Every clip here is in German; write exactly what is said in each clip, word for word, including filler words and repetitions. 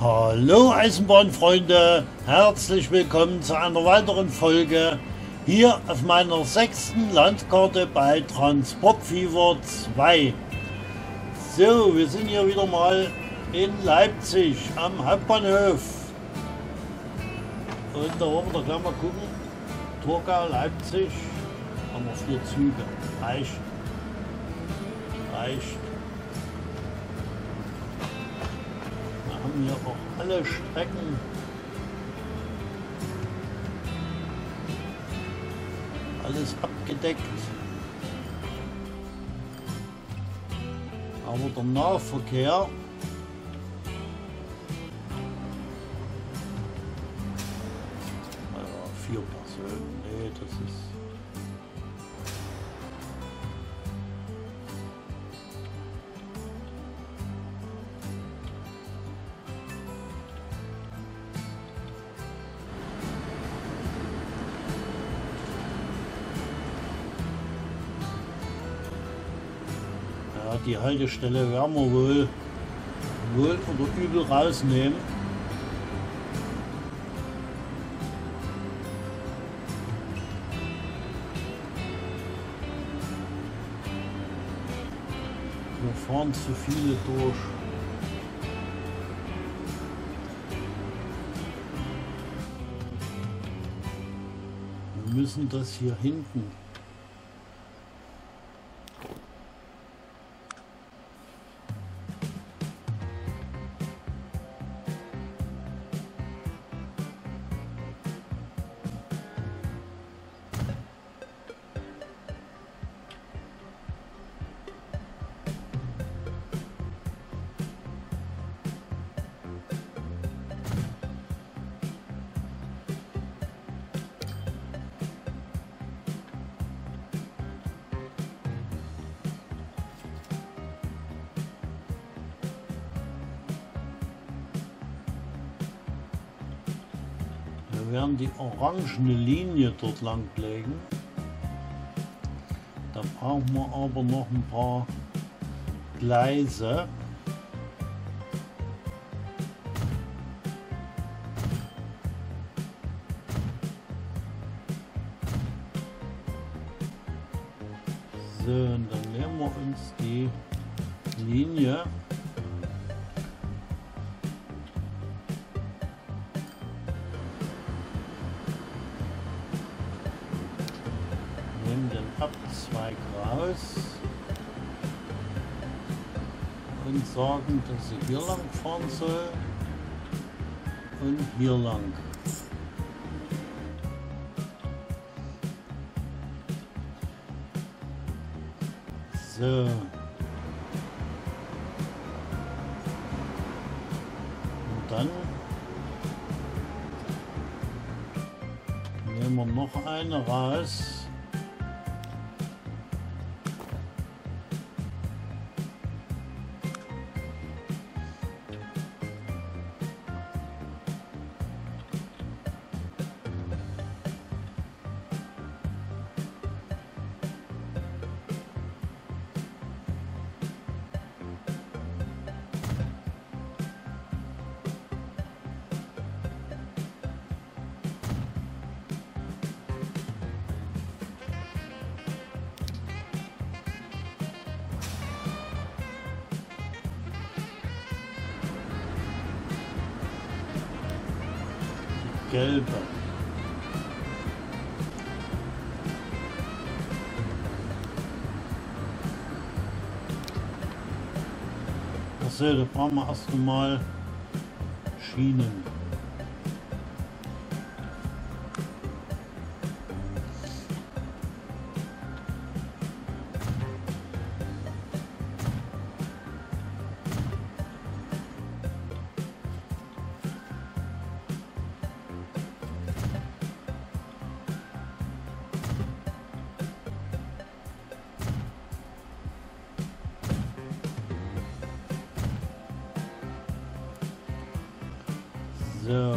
Hallo Eisenbahnfreunde, herzlich willkommen zu einer weiteren Folge hier auf meiner sechsten Landkarte bei Transportfieber zwei. So, wir sind hier wieder mal in Leipzig am Hauptbahnhof. Und da wollen wir doch gleich mal gucken. Torgau, Leipzig, haben wir vier Züge. Reicht. Reicht. Wir haben hier auch alle Strecken alles abgedeckt. Aber der Nahverkehr naja, vier Personen, nee, das ist die Haltestelle werden wir wohl, wohl oder übel rausnehmen. Wir fahren zu viele durch. Wir müssen das hier hinten Wir werden die orangene Linie dort lang legen. Da brauchen wir aber noch ein paar Gleise. So, und dann nehmen wir uns die Linie. Abzweig raus und sagen, dass sie hier lang fahren soll und hier lang. So. Und dann nehmen wir noch eine raus. Gelbe. Achso, da brauchen wir erst einmal Schienen. So.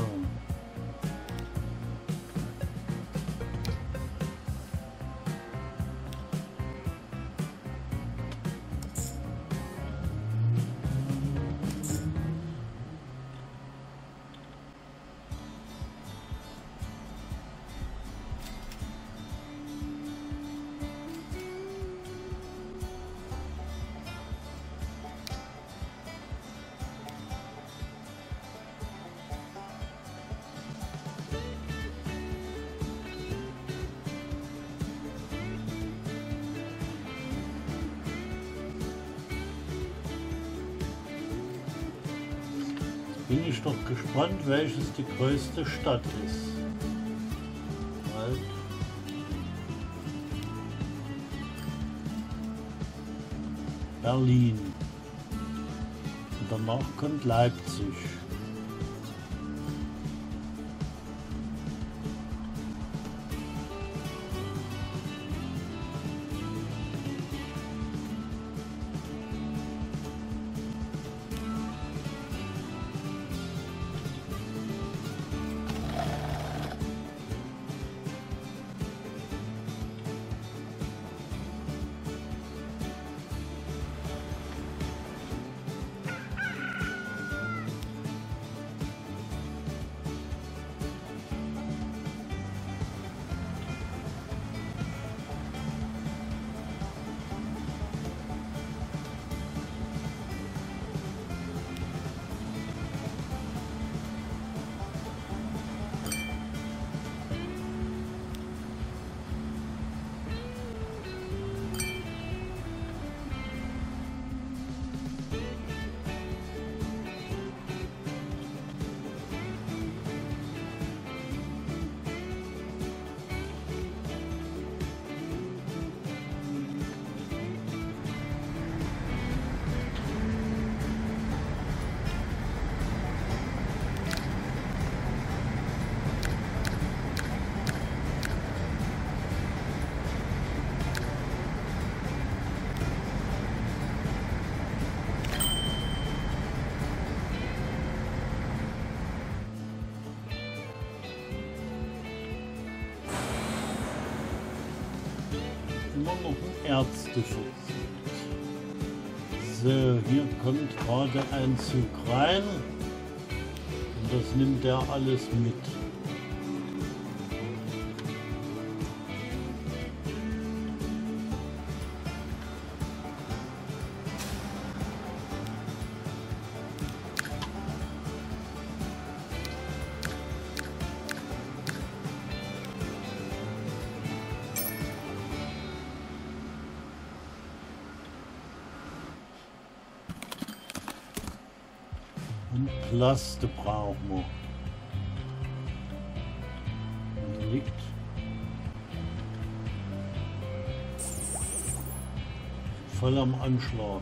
Bin ich doch gespannt, welches die größte Stadt ist. Halt. Berlin. Und danach kommt Leipzig. Immer noch ein Ärzteverzug. So, hier kommt gerade ein Zug rein und das nimmt er alles mit. Und Plaste brauchen wir. Und liegt voll am Anschlag.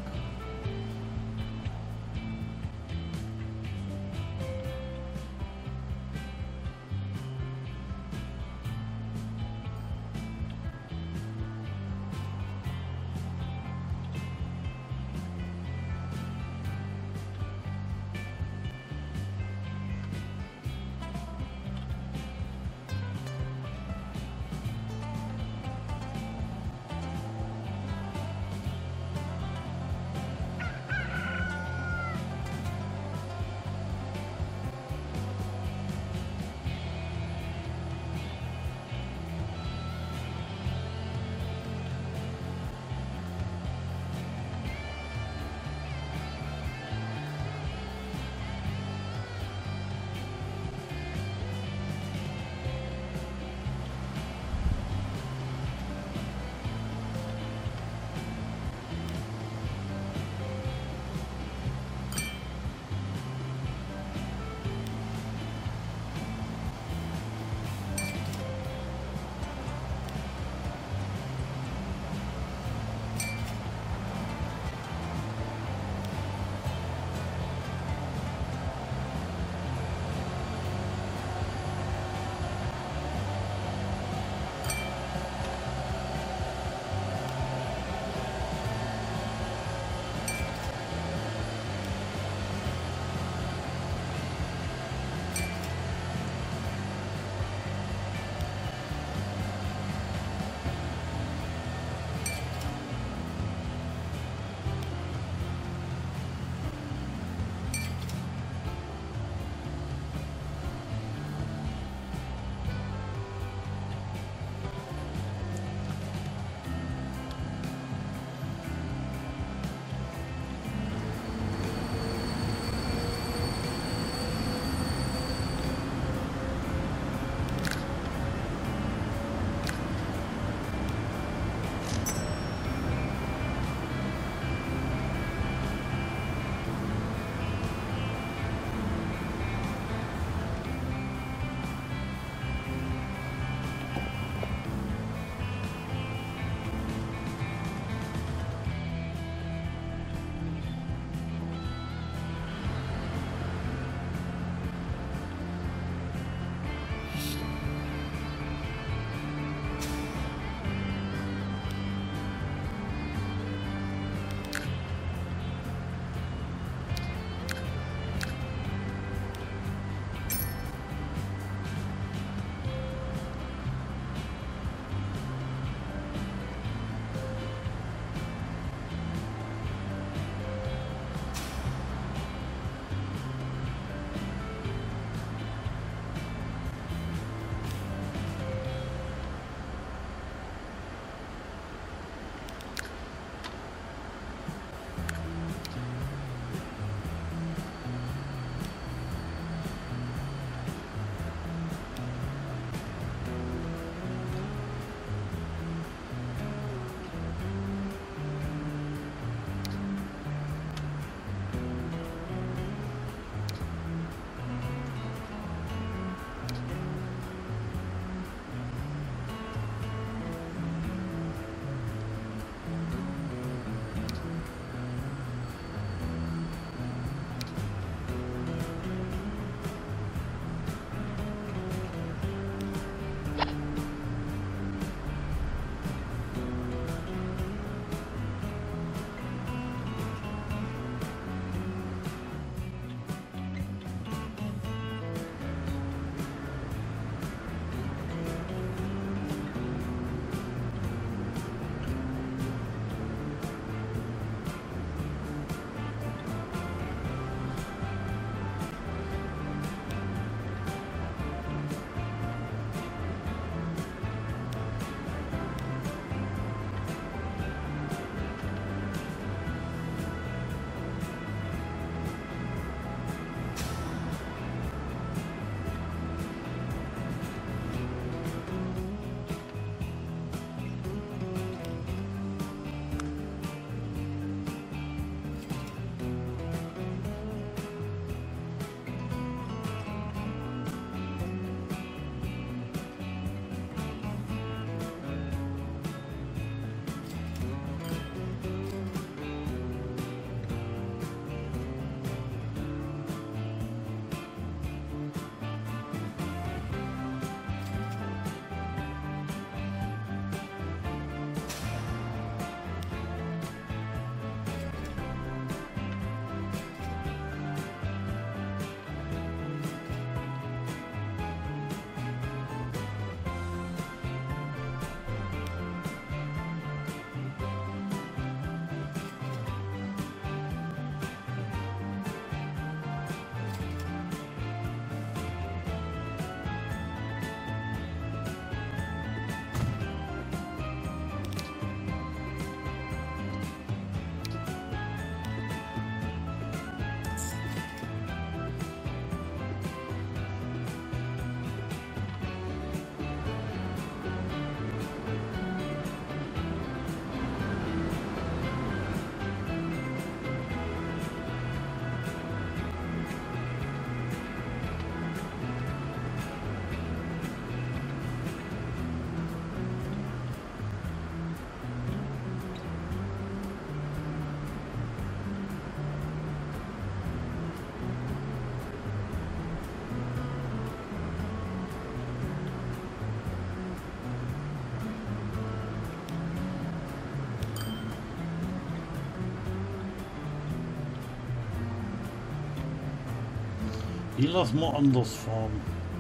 Die lassen wir anders fahren.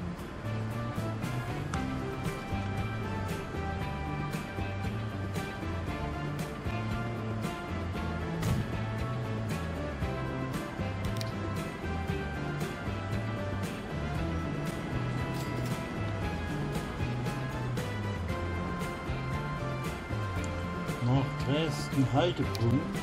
Nach Dresden Haltepunkt.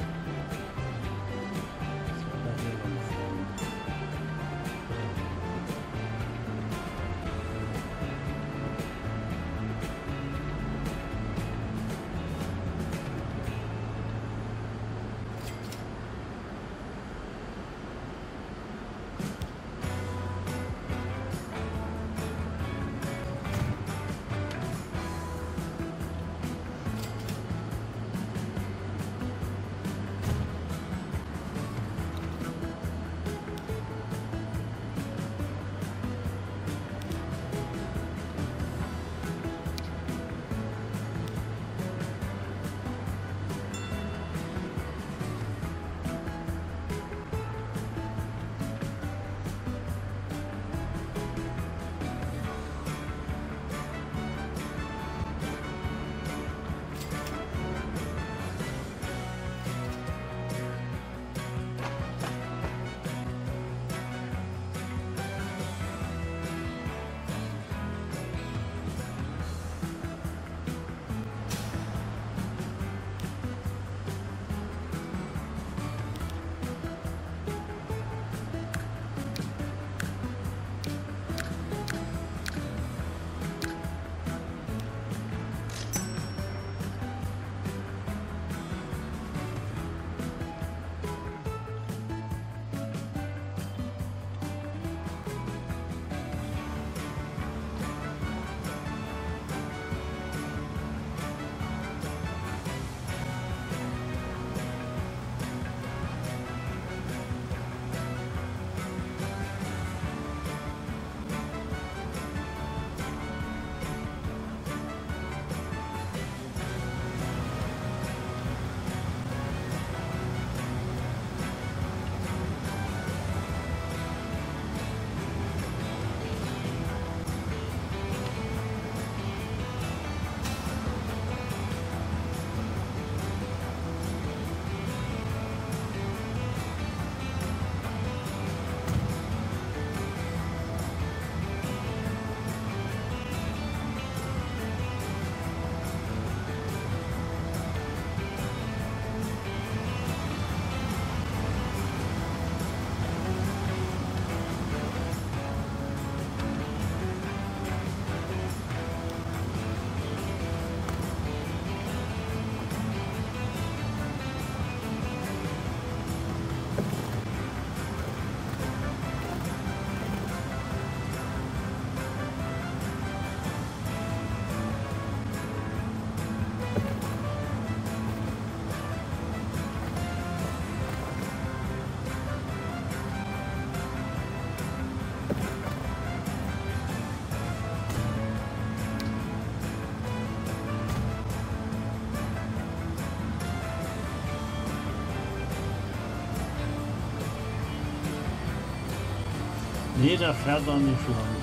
Nee, der fährt da nicht lang.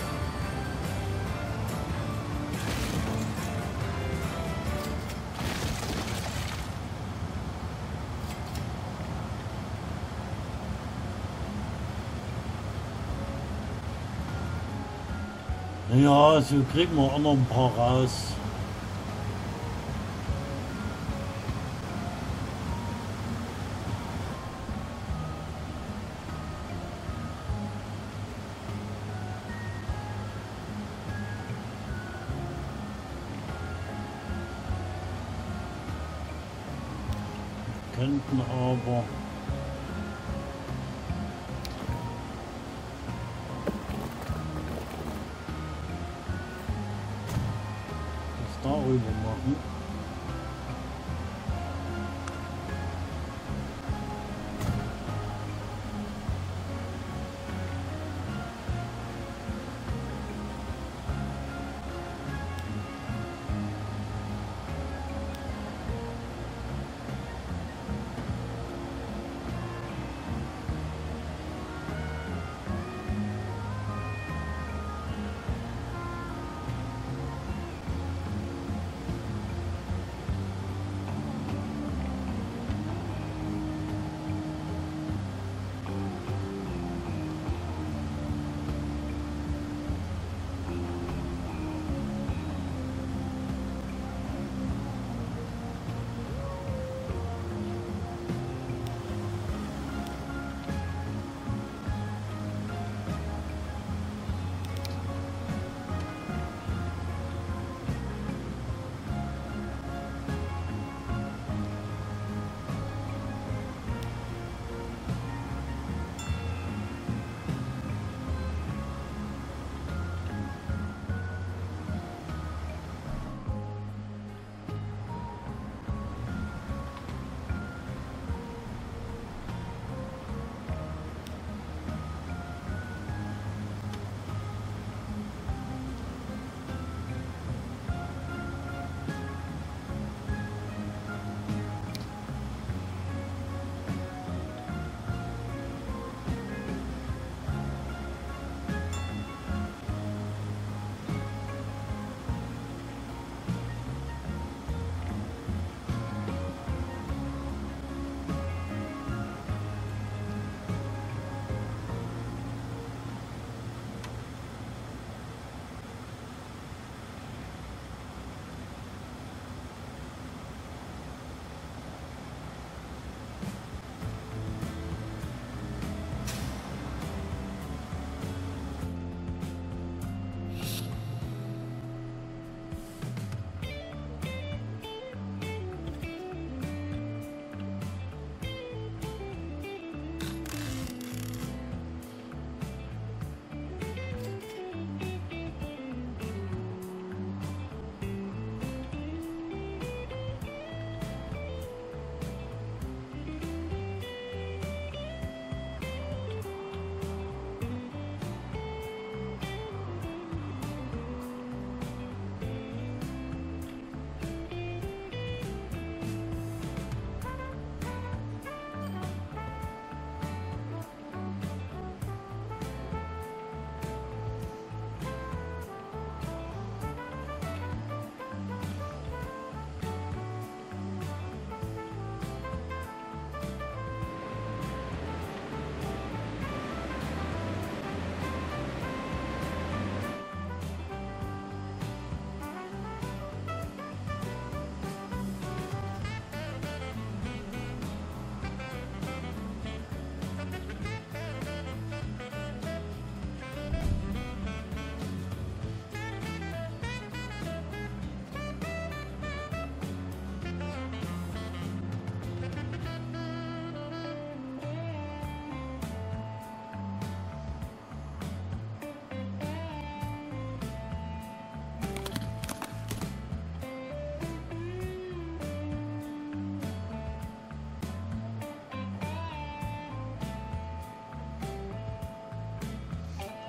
Ja, so kriegen wir auch noch ein paar raus. Könnten aber das darüber machen.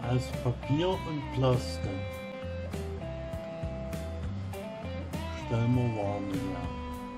aus Papier und Plastik. Stellen wir Warnung her.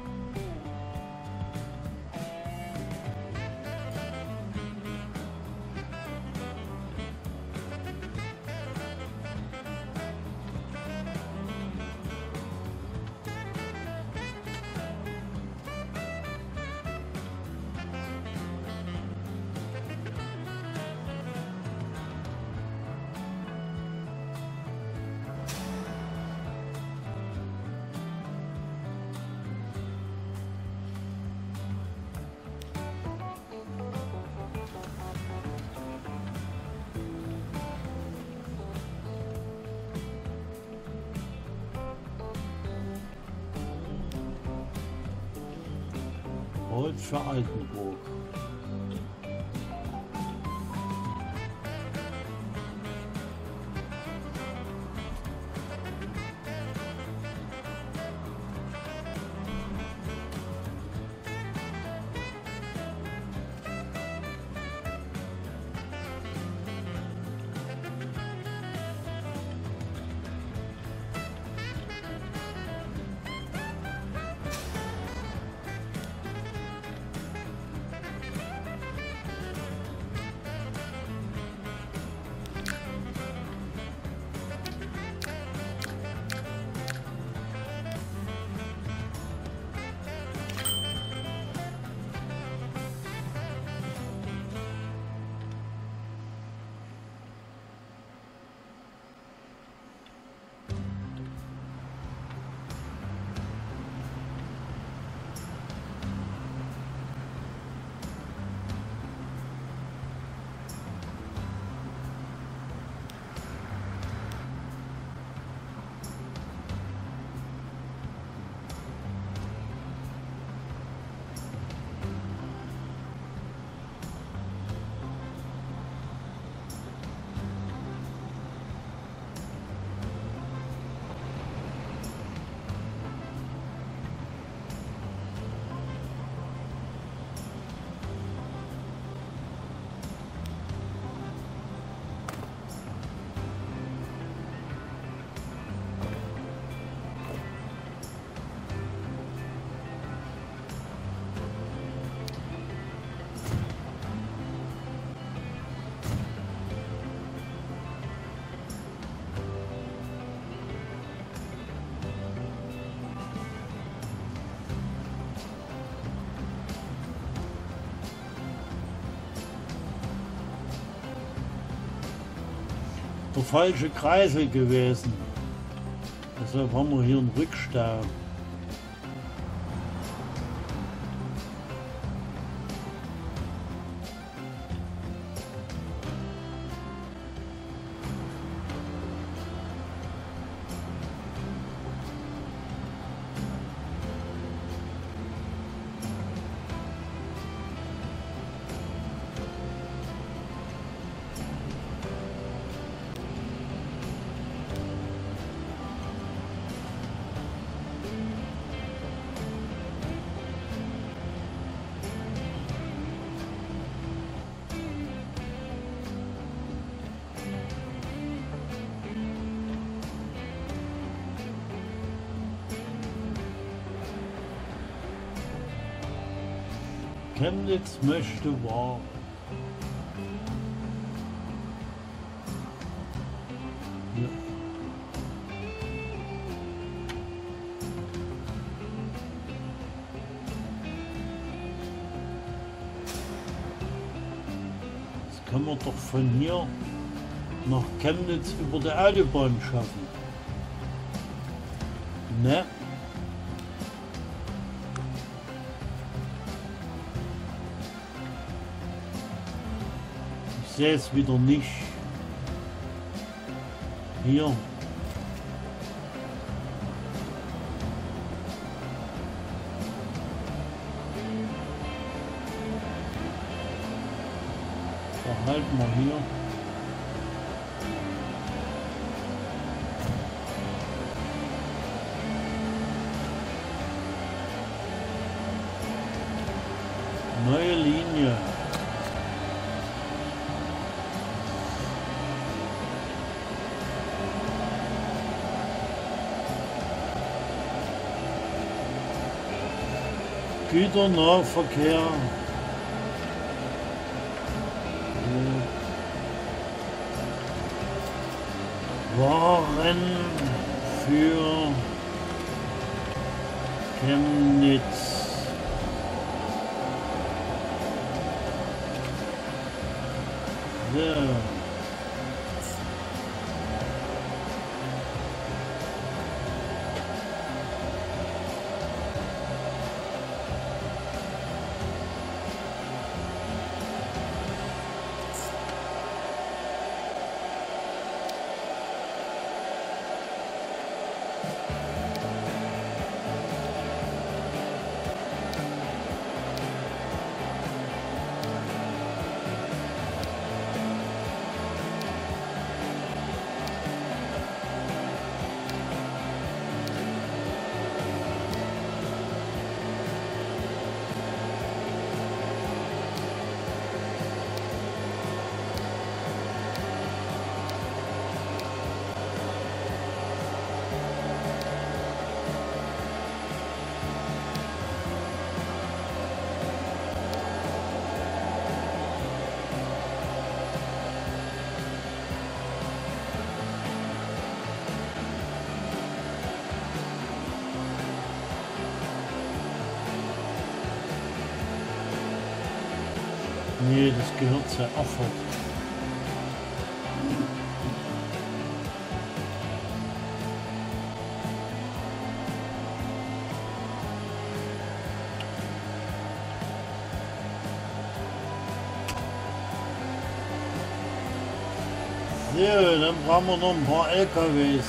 Rot für Altenburg. Der falsche Kreisel gewesen. Deshalb haben wir hier einen Rückstau. Chemnitz möchte wahr. Ja. Das kann man doch von hier nach Chemnitz über die Autobahn schaffen. Ne? Ich sehe es wieder nicht. Hier. Da halten wir hier. Neue Linie. Güternahverkehr. Waren für Chemnitz. So. Nee, das gehört zur Erfurt. So, dann brauchen wir noch ein paar L K Ws.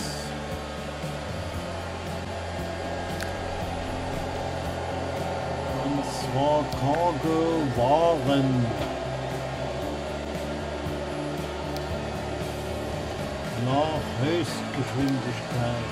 Und zwar Cargo-Waren. Nach Höchstgeschwindigkeit.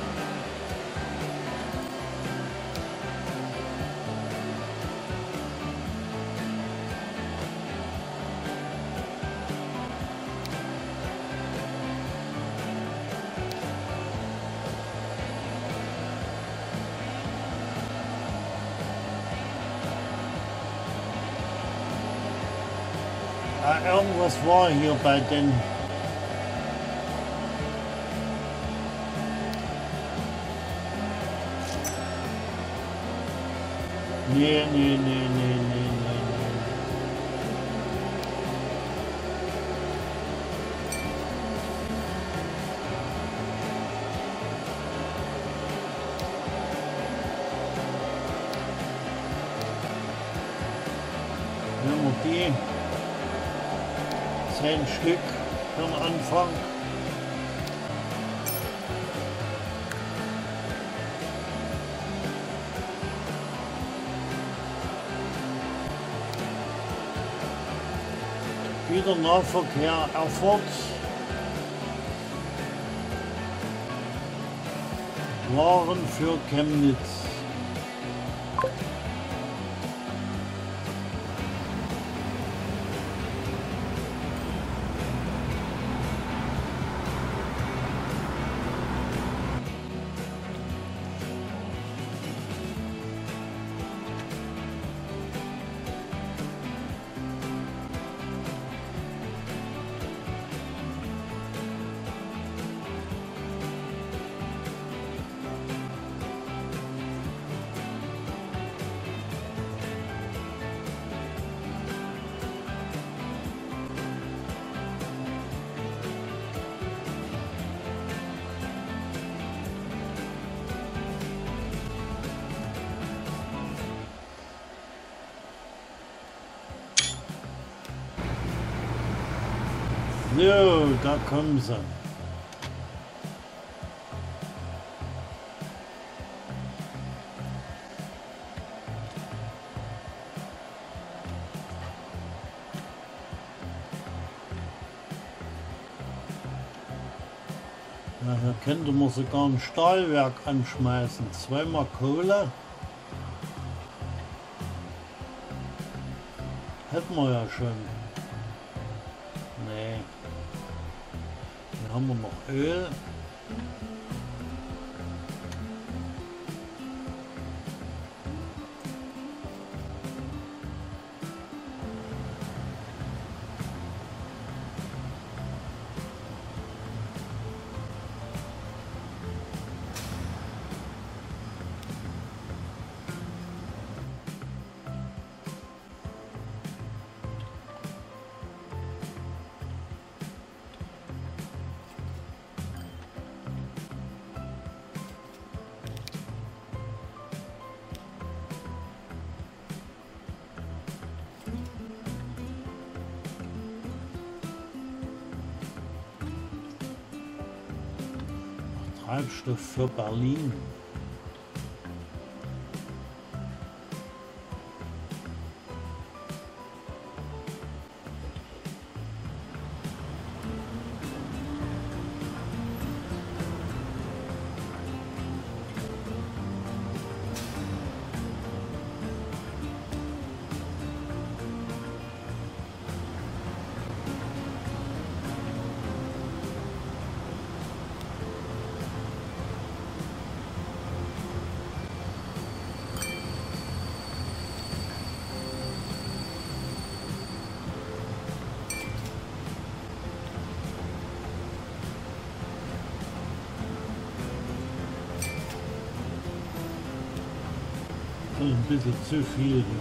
Ah, irgendwas war hier bei den Nee, nee, nee, nee, nee, nee, nee. Nehmen wir die. Zehn Stück für den Anfang. Güternahverkehr Erfurt. Waren für Chemnitz. So, da kommen sie. Ja, hier könnte man sogar ein Stahlwerk anschmeißen. Zweimal Kohle. Hätten wir ja schon. Nee. Hier haben wir noch Öl. Treibstoff für Berlin. Ein bisschen zu viel hier.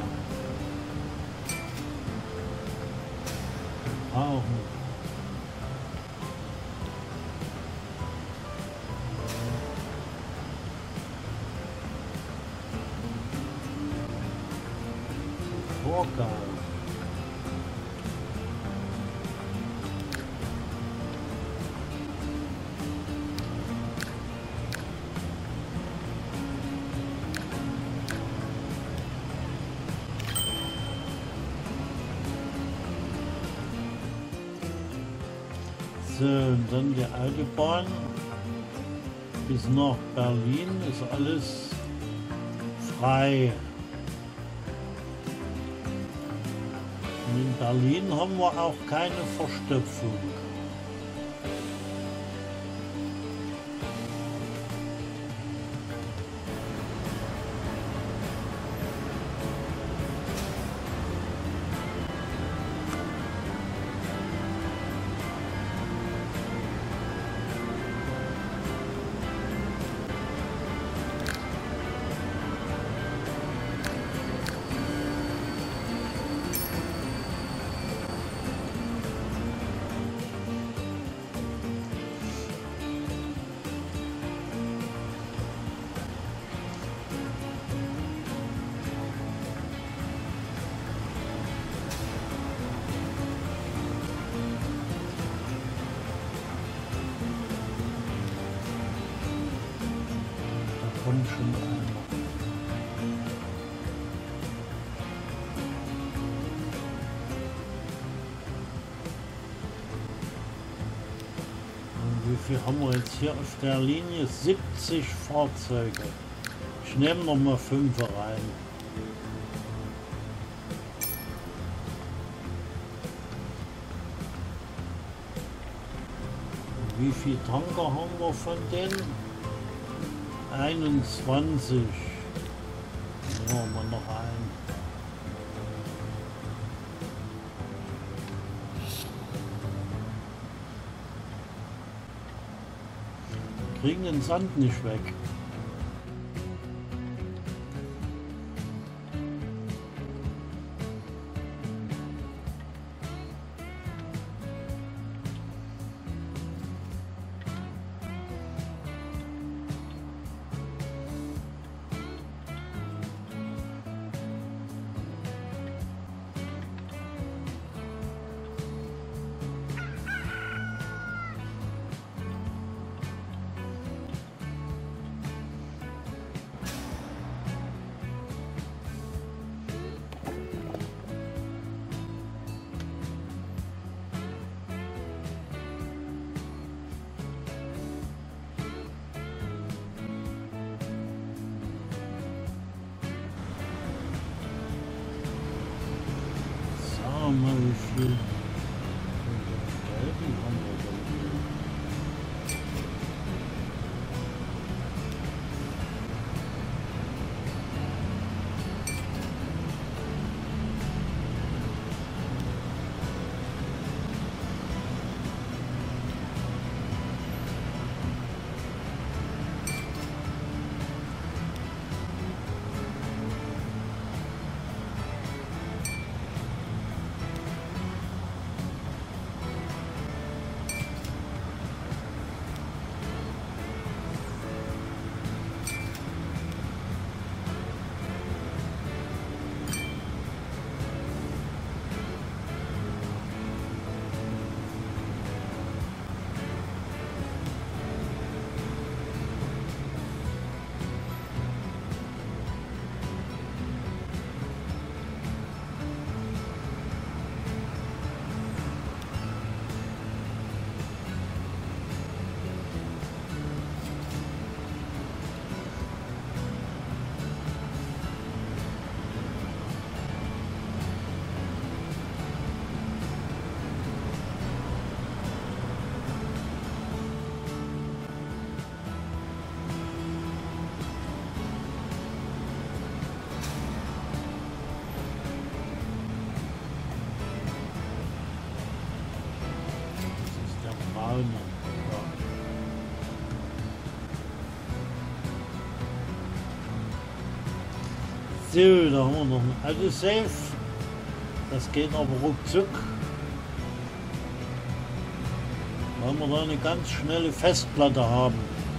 Auch nicht. Vorgang. So, und dann die Autobahn bis nach Berlin ist alles frei. Und in Berlin haben wir auch keine Verstopfung. Kommt schon einer. Und wie viel haben wir jetzt hier auf der Linie? siebzig Fahrzeuge. Ich nehme noch mal fünf rein. Und wie viele Tanker haben wir von denen? einundzwanzig. Da haben wir noch einen. Kriegen den Sand nicht weg. Mal wie viel Gelben haben wir denn hier? braune. Ja. So, da haben wir noch ein Autosave. Das geht aber ruckzuck. Weil wir da eine ganz schnelle Festplatte haben.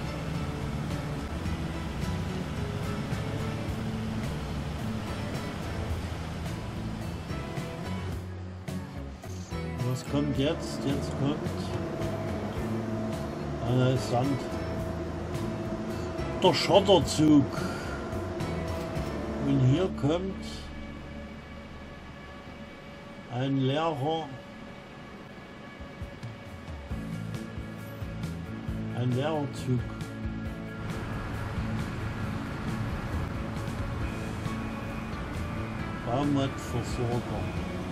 Was kommt jetzt? Jetzt kommt... Ah, da ist Sand. Der Schotterzug. Und hier kommt ein leerer, ein leerer Zug. Baumattversorger.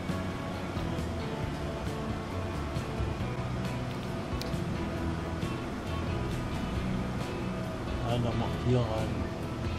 Einer macht hier rein.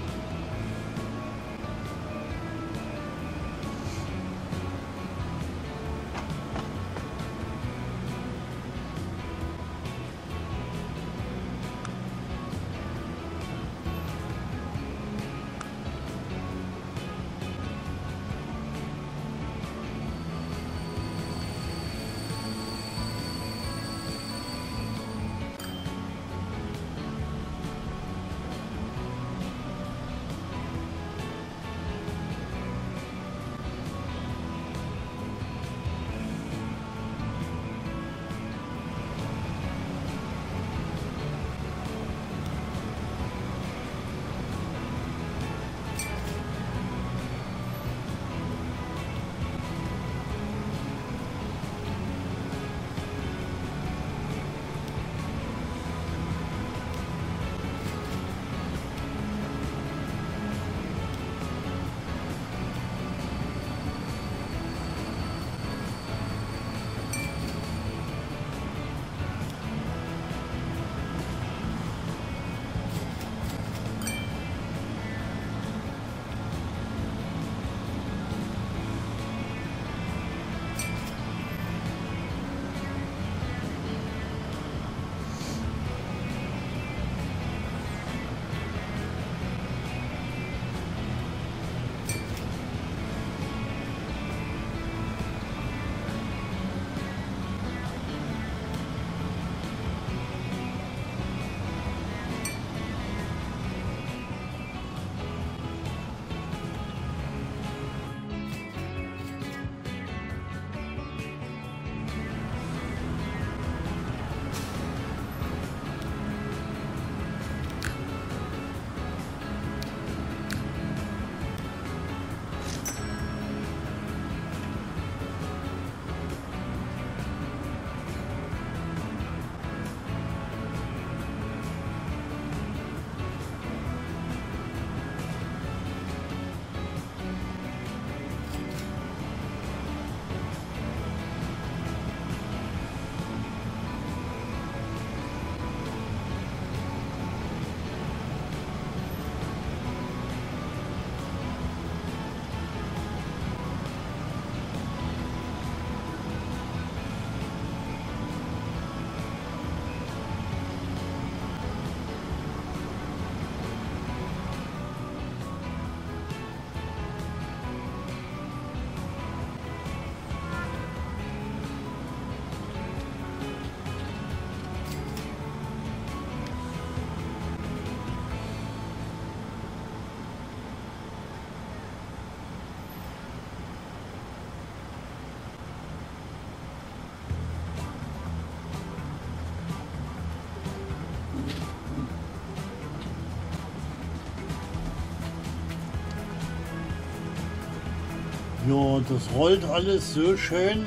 Ja, das rollt alles so schön.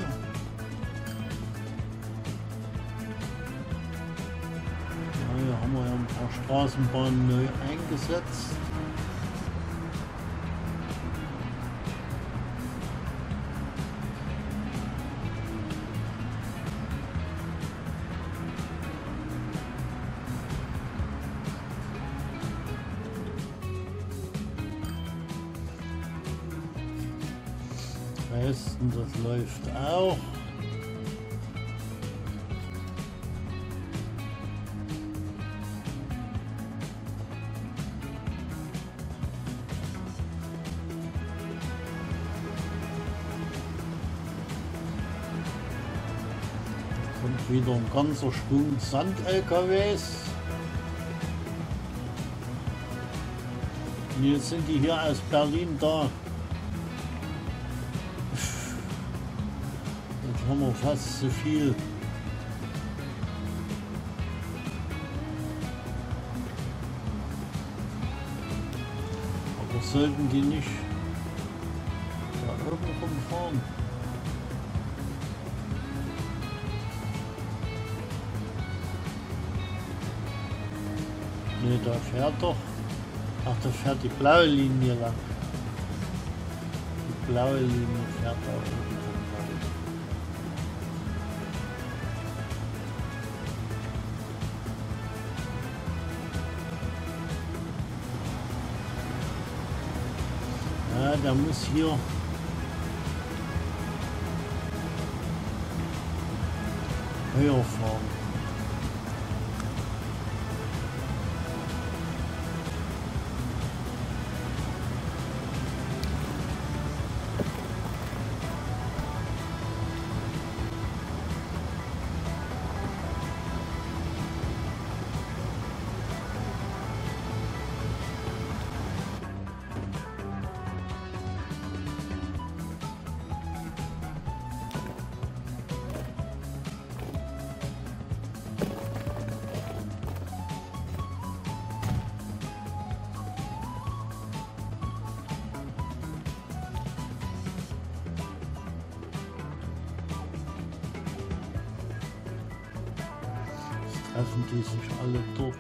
Ja, hier haben wir ja ein paar Straßenbahnen neu eingesetzt. Dresden, das läuft auch. wieder ein ganzer Schwung Sand-L K Ws. Und jetzt sind die hier aus Berlin da. Jetzt haben wir fast zu viel. Aber sollten die nicht da oben rumfahren? Ne, da fährt doch. Ach, da fährt die blaue Linie lang. Die blaue Linie fährt da oben lang. Ja, der muss hier höher fahren. Treffen die sich alle dort.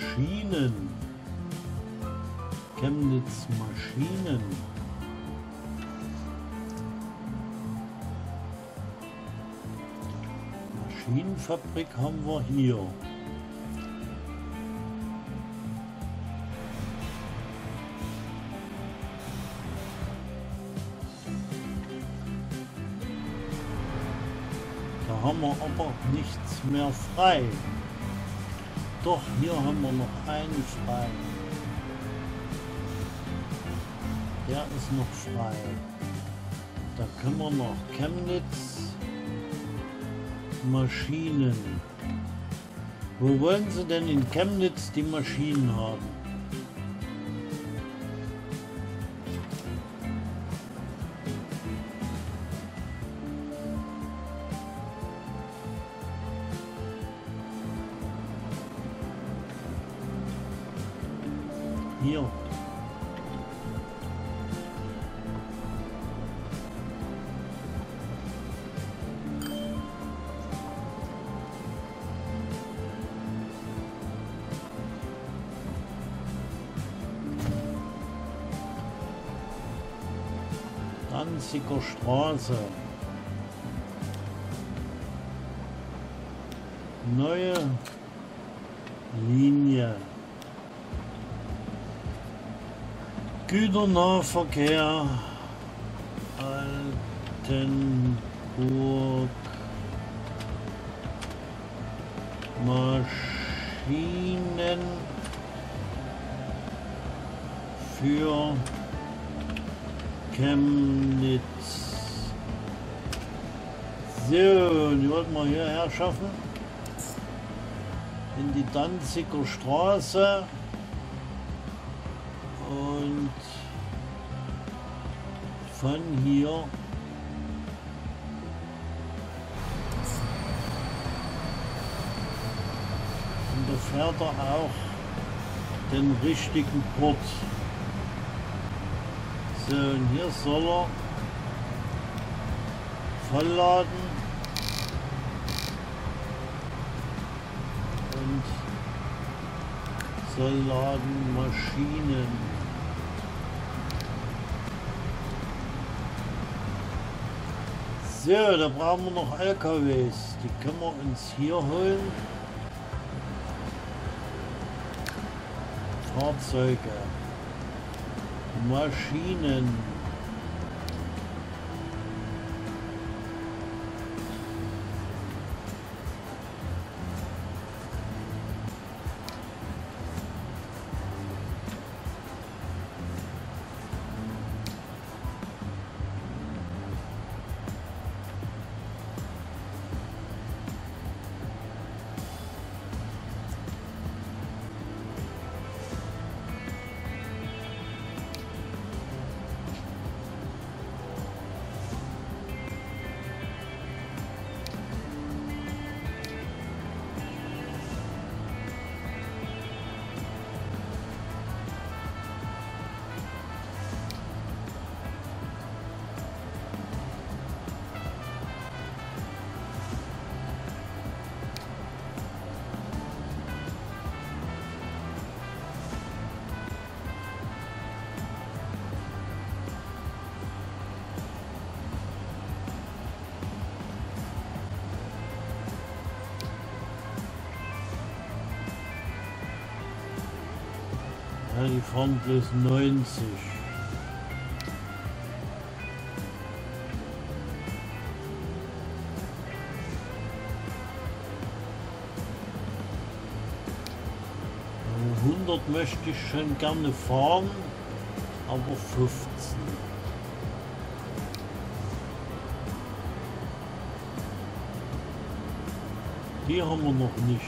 Maschinen. Chemnitz Maschinen. Maschinenfabrik haben wir hier. Da haben wir aber nichts mehr frei. Doch, hier haben wir noch einen frei. Der ist noch frei. Da können wir noch Chemnitz Maschinen. Wo wollen Sie denn in Chemnitz die Maschinen haben? Hier. Danziger Straße. Neue Linie. Güternahverkehr. Altenburg. Maschinen für Chemnitz. So, die wollten wir hierher schaffen. In die Danziger Straße. Und von hier und da fährt er auch den richtigen Port. So, und hier soll er vollladen und soll laden Maschinen. So, da brauchen wir noch L K Ws. Die können wir uns hier holen. Fahrzeuge. Maschinen. Ja, die fahren bloß neunzig. hundert möchte ich schon gerne fahren, aber fünfzehn. Die haben wir noch nicht.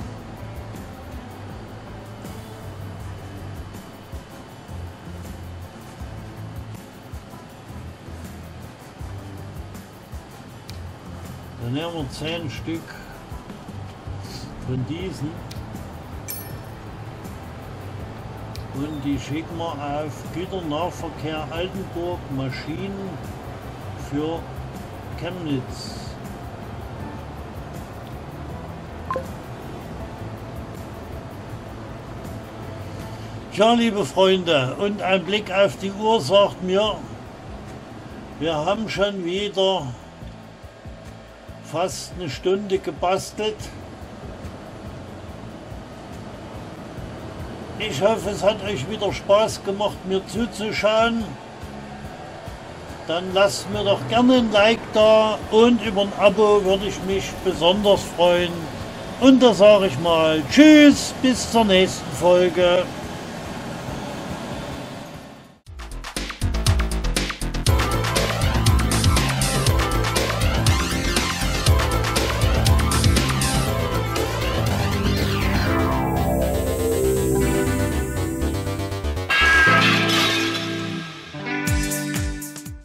Dann nehmen wir zehn Stück von diesen und die schicken wir auf Güternahverkehr Altenburg Maschinen für Chemnitz. Tja, liebe Freunde, und ein Blick auf die Uhr sagt mir, wir haben schon wieder fast eine Stunde gebastelt. Ich hoffe, es hat euch wieder Spaß gemacht, mir zuzuschauen. Dann lasst mir doch gerne ein Like da und über ein Abo würde ich mich besonders freuen. Und da sage ich mal Tschüss, bis zur nächsten Folge.